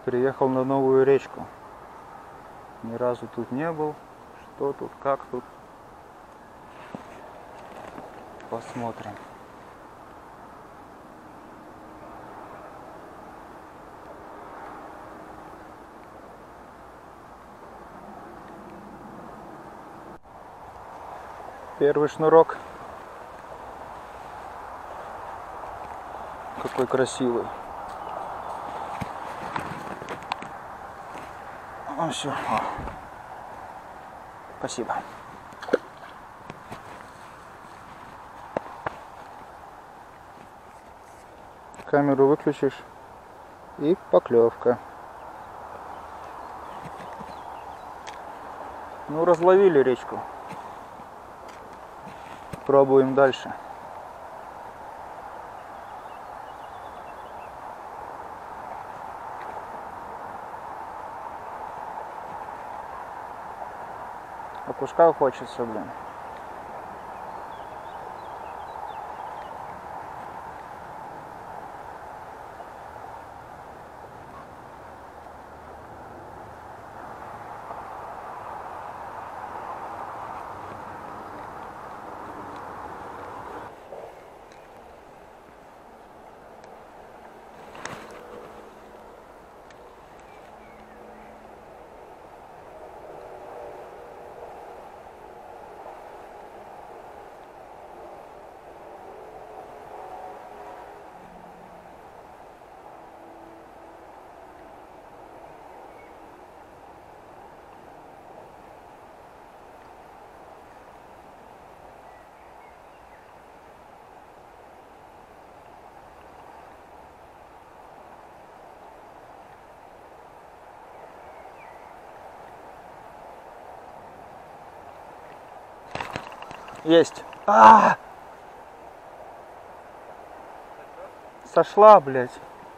Приехал на новую речку. Ни разу тут не был. Что тут, как тут. Посмотрим. Первый шнурок. Какой красивый. Ну все. Спасибо. Камеру выключишь и поклевка. Ну, разловили речку. Пробуем дальше. Окушка хочется, блин. Есть. Сошла, блядь.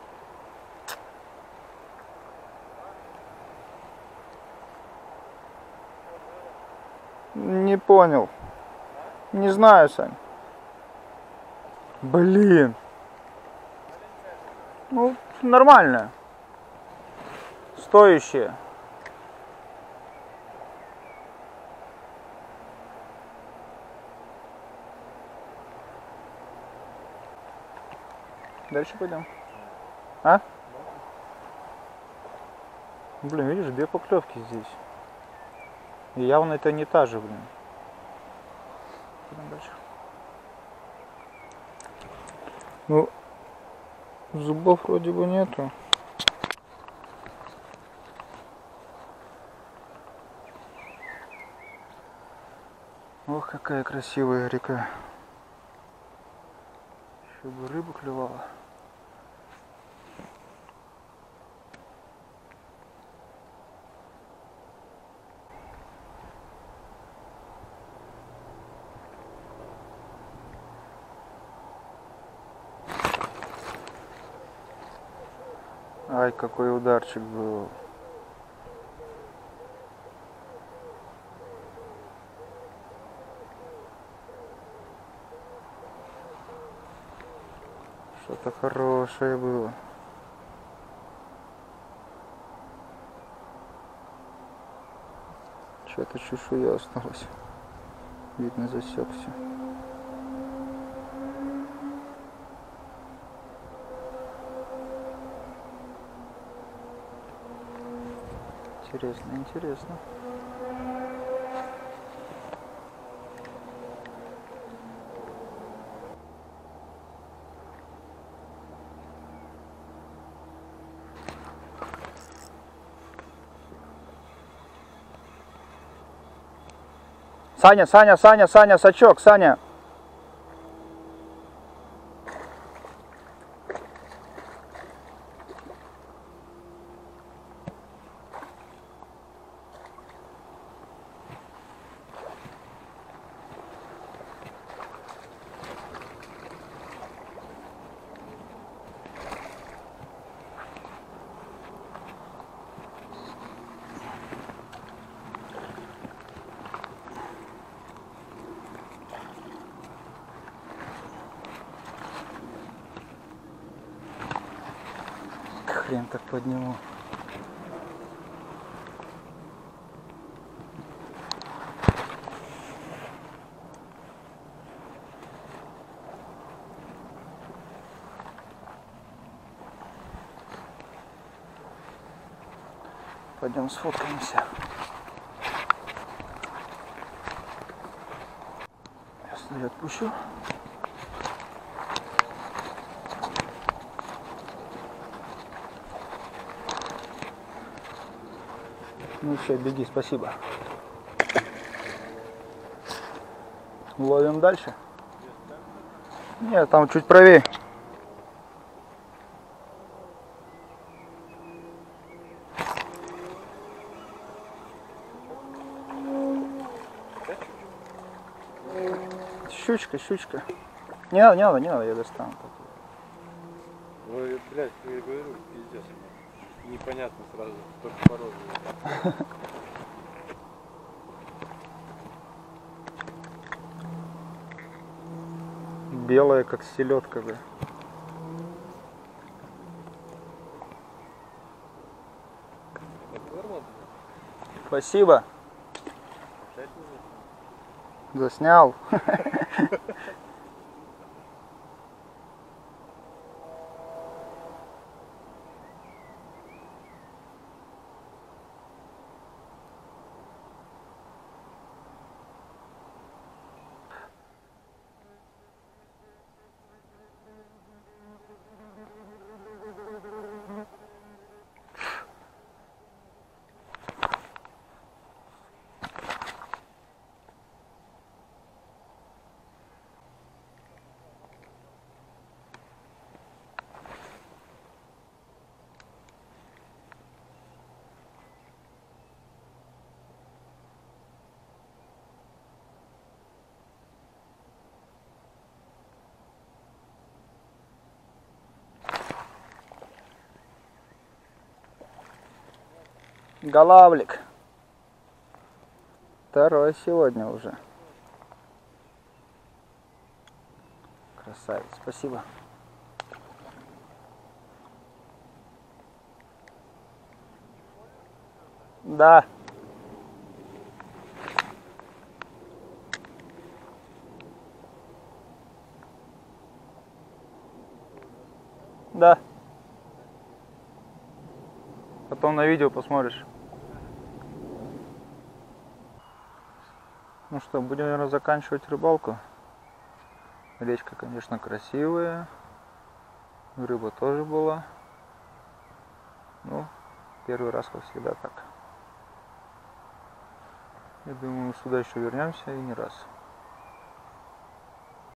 Не понял. Не знаю, Сань. Блин. Ну, нормально. Стоящие. Дальше пойдем. А? Блин, видишь, две поклевки здесь. И явно это не та же, блин. Пойдем дальше. Ну, зубов вроде бы нету. Ох, какая красивая река. Еще бы рыбу клевала. Ай, какой ударчик был. Что-то хорошее было. Что-то чешуя осталась. Видно, засекся. Интересно, интересно. Саня, Саня, Саня, Саня, сачок, Саня. Хрен так подниму. Пойдем сфоткаемся. Сейчас я отпущу. Ну все, беги, спасибо. Ловим дальше? Нет, там чуть правее. Щучка, щучка. Не надо, я достану. Ну, блядь, я говорю, пиздец. Непонятно сразу, только порог. Белая, как селедка, бля. Спасибо. Заснял. Голавлик. Второй сегодня уже. Красавец, спасибо. Да. Да. Потом на видео посмотришь. Ну что, будем, наверное, заканчивать рыбалку. Речка, конечно, красивая. Рыба тоже была. Ну, первый раз, как всегда, так. Я думаю, сюда еще вернемся и не раз.